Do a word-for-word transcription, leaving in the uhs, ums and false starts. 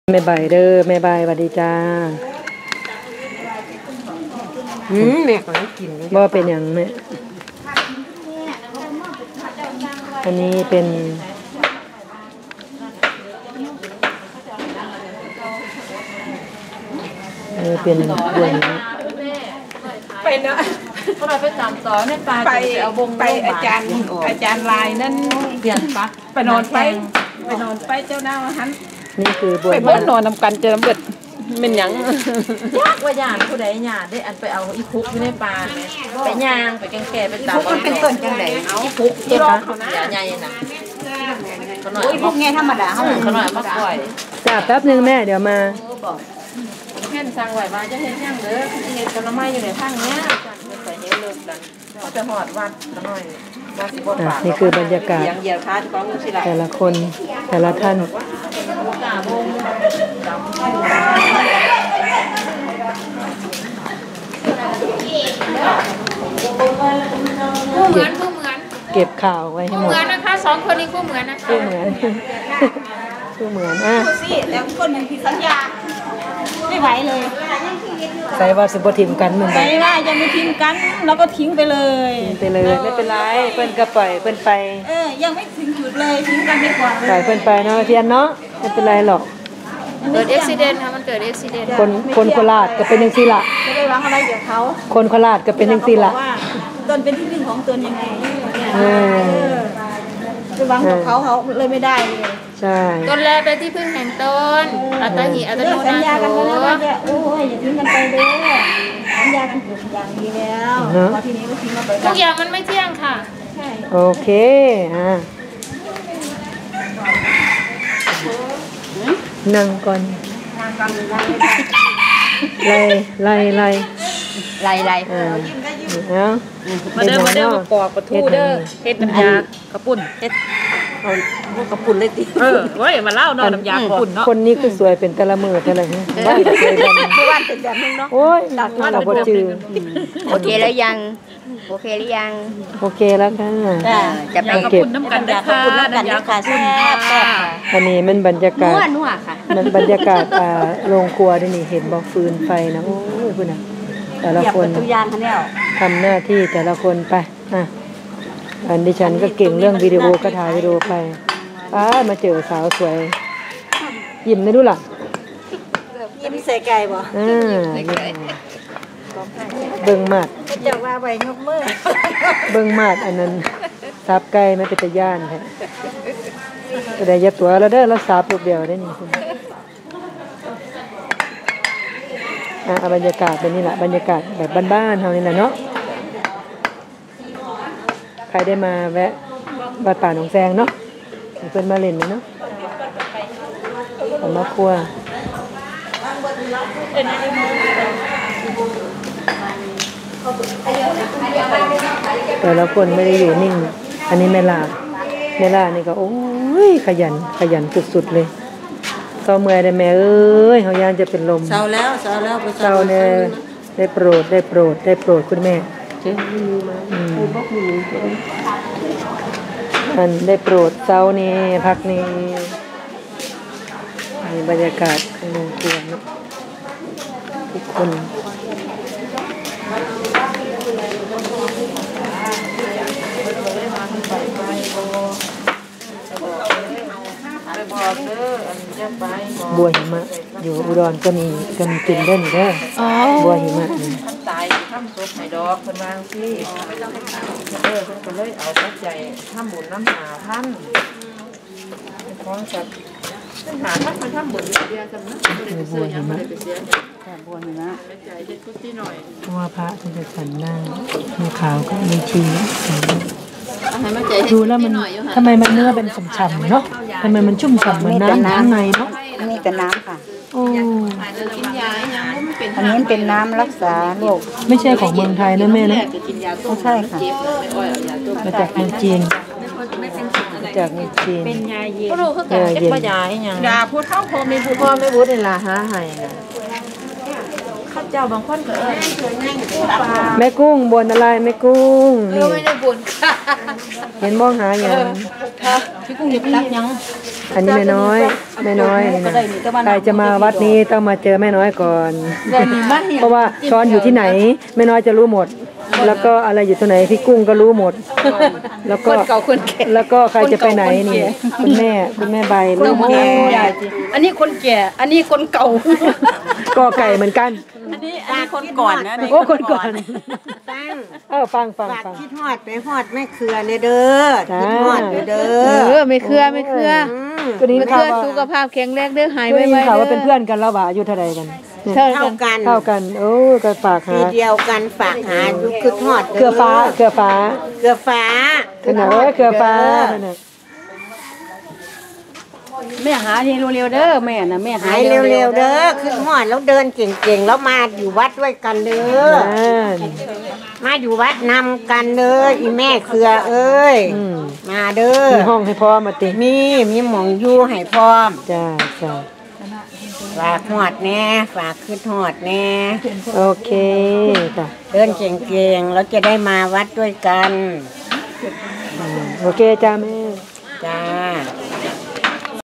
แม่ใบเด้อแม่ใบสวัสดีจ้าอืมแม่ก็กินบ่เป็นอย่างแม่อันนี้เป็นเออเป็นบวนไปเนาะเพราะเราไปตามต่อในป่าไปเอาวงไปอาจารย์อาจารย์ลายนั่นเปลี่ยนปักไปนอนไปไปนอนไปเจ้าหน้าหันนี่คือบวนไปเบิ้ลนอนนำกันเจอน้ำเบิดเป็นหยังยากว่าย่างผู้ใดย่างได้อันไปเอาอีคุกอยู่ในป่าไปย่างไปแกงแก่ไปตามมันเป็นต้นจังไดเอาคุกเจ้าอย่าใหญ่น่ะเขาหน่อยพวกแง่ธรรมดาเขาเขาหน่อยมาปล่อยจ้าแป๊บนึงแม่เดี๋ยวมาแค่สั่งไหวมาจะเห็นยังเด้อเห็นผลไม้อยู่ในทางเนี้ยใส่เห็นเลิกกันเขาจะหอดวัดหน่อยนี่คือบรรยากาศแต่ละคนแต่ละท่านคู่เหมือนคู่เหมือนเก็บข่าวไว้ให้หมดคู่เหมือนนะคะสองคนนี้คู่เหมือนนะคะคู่เหมือนคู่เหมือนอ่ะสิแล้วคนหนึ่งผิดสัญญาไม่ไหวเลยใส่ว่าสิบ่ทิ้งกันเหมือนกันไม่ว่ายังไม่ทิ้งกันแล้วก็ทิ้งไปเลยไปเลยไม่เป็นไรเพิ่นก็ปล่อยเพิ่นไปเออยังไม่ถึงจุดเลยทิ้งกันดีกว่าปล่อยเพิ่นไปเนาะเพียนเนาะไม่เป็นไรหรอกเกิดอุบัติเหตุค่ะมันเกิดอุบัติเหตุคนคนโคราชก็เป็นจังซี่ล่ะไม่ได้วางอะไรเกี่ยวเขาคนโคราชก็เป็นจังซี่ล่ะตนเป็นที่หนึ่งของตนยังไงเออไปวางกับเขาเขาเลยไม่ได้เลยใช่ต้นแรกเป็นที่พึ่งแห่งตนอัตหิอัตโนนาโถสัญญากันแล้วว่าจะโอ้ยอย่าทิ้งกันไปเด้อสัญญากันถูกอย่างดีแล้วพอทีนี้ก็ทิ้งกันไปทุกอย่างมันไม่เที่ยงค่ะใช่โอเคอ่ะนั่งก่อนไล่ไล่ไล่ไล่ไล่เออเอามาเด้อมาเด้อมาปอกปลาทูเด้อเฮ็ดน้ำยากระปุ่นเฮ็ดเอาพวกกระปุ่นเลยติเออเว้ยมาเล่าเนาะน้ำยากระปุ่นเนาะคนนี้คือสวยเป็นแต่ละมือแต่ละนี้บ้านเคยบ้านบ้านเป็นแบบนึงเนาะโอ้ยหลักเราบ่จือโอเคแล้วยังโอเคหรือยังโอเคแล้วค่ะจะไปกระปุ่นน้ำกันเด้อค่ะน้ำยากระปุ่นค่ะอันนี้มันบรรยากาศนัวค่ะมันบรรยากาศอ่าโรงครัวที่นี่เห็นบ่ฟืนไฟนะโอ้ยพุ่นน่ะแต่ละคนทำหน้าที่แต่ละคนไปอ่ะอันดิฉันก็เก่งเรื่องวิดีโอก็ถ่ายวิดีโอไปป้ามาเจอสาวสวยยิ้มได้ดูล่ะยิ้มใส่ไก่บ่อ่าเบิ่งมาดจะว่าไว้ยกมือเบิ่งมาดอันนั้นซับไก่ไม่เป็นตะย่านแท้ก็ได้ยับตัวแล้วเด้อแล้วซับลูกเดียวได้นี่อ่ะบรรยากาศเป็นนี่แหละบรรยากาศแบบบ้านๆเฮานี่แหละเนาะใครได้มาแวะวัดป่าหนองแซงเนาะเพิ่นมาเล่นเนาะมาครัวแต่ละคนไม่ได้อยู่นิ่งอันนี้แม่ลาแม่ลานี่ก็โอ้ยขยันขยันสุดๆเลยเศร้าเมื่อยได้แม่เอ้ยเฮายานจะเป็นลมเศร้าแล้วเศร้าแล้วไปเศร้าแน่ได้โปรดได้โปรดได้โปรดคุณแม่อันได้โปรดเศร้านี่พักนี่มีบรรยากาศของโรงครัวเนาะทุกคนบัวหิมะอยู่อุดรก็มีก็มีกินเด่นเด้อบัวหิมะนี่ตายทำศพให้ดอกเพิ่นวางซี่เออเพิ่นก็เลยเอาปัจจัยทำบุญน้ำหาท่านของสัตว์ซึ่งหาท่านมาทำบุญเดียวกันนะบ่ได้ไปซื้อหยังบ่ได้ไปเสียค่ะบัวหิมะปัจจัยเด็ดกุฏิหน่อยเพราะว่าพระท่านจะฉันนั่งมีขาวก็มีชีดูแล้วมันทำไมมันเนื้อเป็นฉ่ำๆเนาะทำไมมันชุ่มฉ่ำเหมือนน้ำข้างในเนาะอันนี้เป็นน้ำค่ะโอ้อันนี้เป็นน้ำรักษาโรคไม่ใช่ของเมืองไทยนะแม่นะไม่ใช่ค่ะมาจากเมืองจีนมาจากเมืองจีนเป็นยาเย็นก็รู้คือกันเก็บยาอีหยังยาผู้เฒ่าพ่อแม่ผู้พ่อแม่บุตรนี่ล่ะหาให้ข้าเจ้าบางคนก็เอ้ยแม่กุ้งบนอะไรแม่กุ้งนี่ไม่ได้บุญเห็นมองหาอย่างพี่กุ้งหยิบตักยังอันนี้แม่น้อยแม่น้อยนี่นะใครจะมาวัดนี้ต้องมาเจอแม่น้อยก่อน เพราะว่าช้อนอยู่ที่ไหนแม่น้อยจะรู้หมด แล้วก็อะไรอยู่ที่ไหนพี่กุ้งก็รู้หมด แล้วก็แล้วก็ใครจะไปไหนนี่คุณแม่คุณแม่ใบรู้หมดอันนี้คนแก่อันนี้คนเก่าก็ไก่เหมือนกันอันนี้อันนี้คนก่อนนะโอ้คนก่อนฟังเออฟังฟังฝากฟังคิดฮอดไปฮอดแม่เครือเนี่ยเด้อจ้าคิดฮอดเด้อเด้เอออไม่เครือไม่เครือก็นี้ไม่เคข่าวรือว่าสุขภาพแข็งแรงเด้อหายก็ไวได้ยินๆข่าวว่าเป็นเพื่อนกันแล้วว่าอายุเท่าไหร่กันเนี่ยเท่าเท่ากันกันเท่ากันโอ้ก็ฝากหาปีเดียวกันฝากหาอยู่คิดฮอดเครือฟ้าเครือฟ้าเครือฟ้าเป็นไหนเอ้ยเครือฟ้านั่นน่ะแม่หาทีเร็วๆเด้อแม่น่ะแม่หาหายเร็วๆเด้อคิดฮอดแล้วเดินเก่งๆแล้วมาอยู่วัดด้วยกันเด้อนั่นมาอยู่วัดนำกันเด้ออีแม่เครือเอ้ยอืมมาเด้อมีห้องให้พร้อมมาติมีมีหมองอยู่ให้พร้อมจ้าจ้าฝากฮอดแน่ฝากคิดฮอดแน่โอเคจ้ะเดินเก่งๆแล้วจะได้มาวัดด้วยกันอืมโอเคจ้าแม่